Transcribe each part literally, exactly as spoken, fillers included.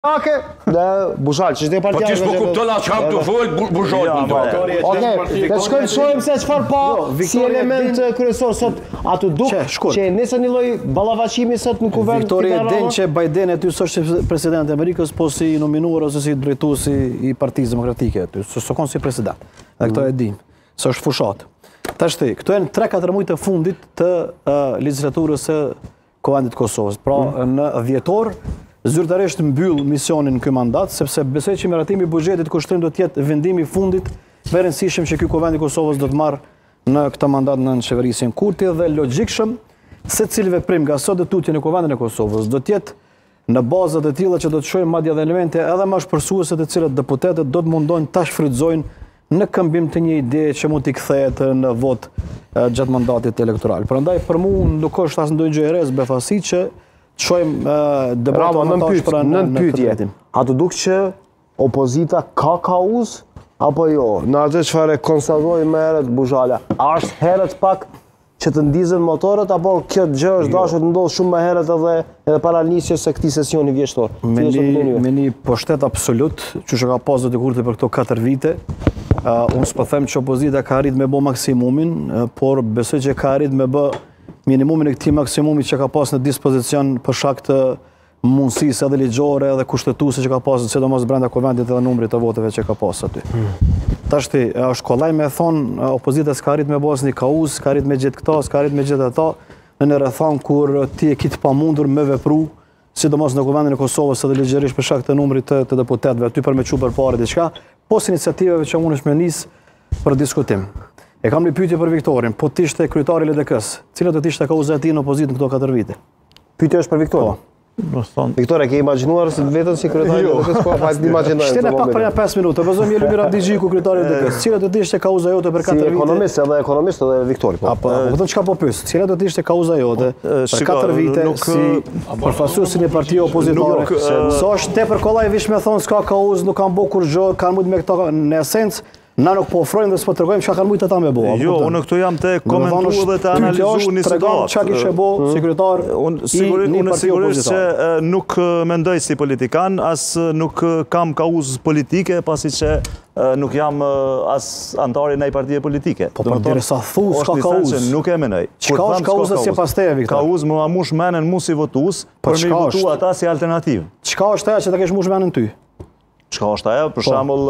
Ake, dhe Bushal, që shte Po partija... ti s'po kupton atë çfarë të fol Bushal punë. Okej, dhe shkojmë shojmë se çfarë pa si element kryesor sot ato duk që nesër një lloj ballavaçimi sot në kuvend. Viktori e den që Biden aty s'është president i Amerikës, po si nominuar ose si drejtuesi i Partisë Demokratike aty, s'është si president. Dhe këto e dim, s'është fushat. Tashti, këto janë tre katër muaj të fundit të legjislaturës së Kuvendit të Kosovës. Pra në dhjetor zyrtarisht mbyll misionin në ky mandat, sepse besoj që miratimi i buxhetit kushtrim do të jetë vendimi i fundit më i rëndësishëm që ky Kuvend i Kosovës do të marrë në këtë mandat në qeverisjen Kurti dhe logjikshëm se cilë veprim nga sot detutje në Kuvendin e Kosovës do të jetë në bazat e tilla që do të shohim madje edhe elemente edhe më shpërsuese të cilat deputetët do të mundojnë ta shfrytëzojnë në këmbim të një ideje që mund t'i kthehet në vot gjatë mandatit elektoral. Prandaj për mua nuk është as ndonjë gjë e re befasi që shojmë debatë në pyetje. A të duk që opozita ka kauz apo jo? Në atë çfarë konstatoi më herët Buzhala, a është herët pak që të ndizën motorët apo kjo gjë është dashur të ndodhë shumë më herët edhe edhe para nisjes së këtij sesioni vjeshtor? Me një pushtet absolut, që ka pasur të kurti për këto katër vite, unë s'po them që opozita ka arrit me bë maksimumin, por besoj që ka arrit me bë minimumin e këtij maksimumi që ka pas në dispozicion për shkak të mundësisë edhe ligjore edhe kushtetuese që ka pasur, sidomos brenda Kuvendit edhe numrit të votave që ka pasur aty. Tashti, është kollaj me thonë opozita s'ka arrit me bos një kauz, s'ka arrit me gjithë këta, s'ka arrit me gjithë ata, në një rrethon kur ti e ke të pamundur me vepru, sidomos në Kuvendin e Kosovës edhe ligjërisht për shkak të numrit të, të deputetëve, aty për me çu përpara diçka, pas iniciativave që mundesh me nis për diskutim. E kam një pyetje për Viktorin, po ti ishte kryetari i L D K-s, cila do të ishte kauza e tij në opozitë në këto katër vite? Pyetja është për Viktorin. Viktor, e ke imagjinuar vetën si kryetari i L D K-s, po hajde imagjinojmë. Shtene pak për një pesë minuta, vazhdojmë Jelumir Abdigjiku, kryetari i L D K-s. Cila do të ishte kauza jote për katër vite? Si ekonomist edhe ekonomist edhe Viktori, po. Apo, po çka po pyes? Cila do të ishte kauza jote për katër vite si përfaqësuesi një partie opozitare? Sa është tepër kollaj vish me thon s'ka kauzë, nuk kanë bërë kurrë, kanë mund me këto në esencë. Na nuk po ofrojmë dhe s'po tregojmë çka kanë mujtë ata me bëu. Jo, unë këtu jam të komentuar dhe të analizuar një situatë. Çka kishe bëu sekretar? Unë sigurisht që nuk mendoj si politikan, as nuk kam kauzë politike, pasi që nuk jam as antari në një partie politike. Po për derisa thu s'ka kauzë. Nuk e mendoj. Çka është kauza sipas teje, Viktor? Kauzë më amush menen mu si votues për me votu ata si alternativë. Çka është ajo që ta kesh mush menen ty? Çka është ajo? Për shembull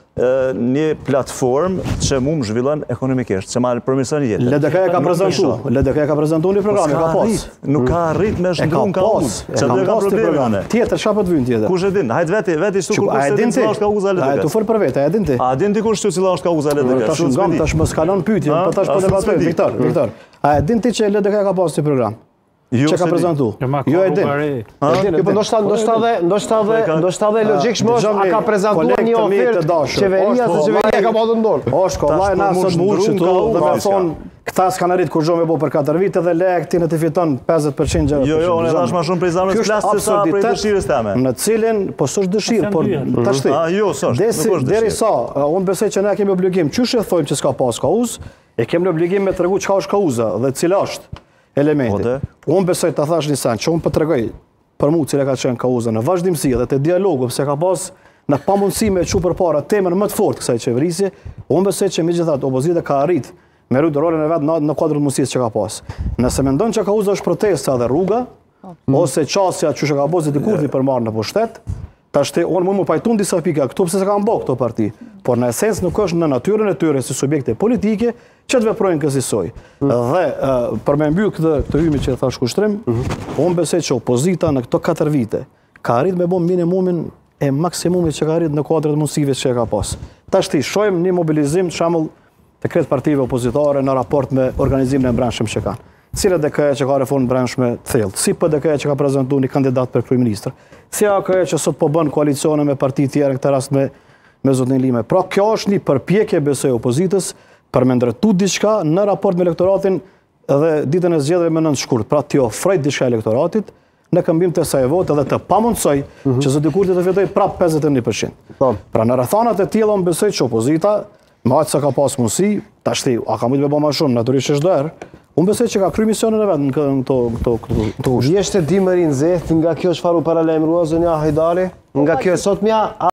një platformë që mu më zhvillon ekonomikisht, që marrë përmirëson jetën. L D K-ja ka prezantuar, L D K-ja ka prezantuar një program, ka pas. Nuk ka arrit me shndrum kauzë. Që do ka probleme. Tjetër, çfarë po të vjen tjetër? Kush e din? Hajt veti, veti shtu kur kush e din cila është kauza L D K-s. A e tu fol për vetë, a e din ti? A din ti kush cila është kauza L D K-s? Tash ngam, tash mos kalon pyetje, po tash po debatojmë, Viktor, Viktor. A e din ti që L D K-ja ka pas një program? Që ka prezantu? Jo e din. Po ndoshta ndoshta dhe ndoshta dhe ndoshta dhe logjikisht mos a ka prezantuar një ofertë qeveria se qeveria ka pasur dorë. Është kollaj na sot mushi këtu dhe më thon këta s'kan arrit kur zhome bëu për katër vite dhe lek ti në të fiton pesëdhjetë përqind gjëra. Jo, jo, unë thash më shumë prej zamrës klasë se sa prej dëshirës teme. Në cilin po s'është dëshirë, por tash ti. Ah, jo, s'është. Derisa unë besoj që ne kemi obligim, çush e thojmë që s'ka pas kauzë, e kemi obligim me tregu çka është kauza dhe cila është elementi. Unë besoj të thash një sen, që unë për të regoj për mu cilë e ka qenë kauza në vazhdimësi dhe të dialogu, pëse ka pas në pamundësi me që për para temën më të fort kësaj qeverisje, unë besoj që me gjithat opozita ka arrit me rrujtë rolin e vetë në kuadrët mundësisë që ka pas. Nëse me ndonë që kauza është protesta dhe rruga, ose qasja që që ka pozit i kurti për marrë në pushtet, tashti unë mund më pajtun disa pika këtu pëse se kanë bërë këto parti, por në esens nuk është në natyrën e tyre si subjekte politike që të veprojnë kësisoj. Dhe për me mbyll këtë hymi që thash kushtrim, unë besoj që opozita në këto katër vite ka arrit me bë minimumin e maksimumit që ka arrit në kuadrat mundësive që ka pas. Tashti shojmë një mobilizim të shembull të kretë partive opozitare në raport me organizimin e brendshëm që kanë. Cila D K-ja që ka reformë brendshme të thellë, si P D K-ja që ka prezantuar një kandidat për kryeministër, si A K-ja që sot po bën koalicione me parti tjera në këtë rast me me zotin Lime. Pra kjo është një përpjekje besoj opozitës për me ndërtu diçka në raport me elektoratin dhe ditën e zgjedhjeve më nëntë shkurt. Pra t'i ofroj diçka elektoratit në këmbim të saj votë dhe të pamundsoj që zoti Kurti të fitoj prap pesëdhjetë e një përqind. Pra në rrethanat e tilla unë besoj që opozita, me aq sa ka pas mundësi, tashti a ka mujtë me bë më shumë, natyrisht çdo herë, unë besoj që ka kryer misionin e vet në këto këto këto kushte. Vjeshtë dimëri nxehtë nga kjo çfarë u paralajmërua zonja Hajdari? Nga kjo sot mja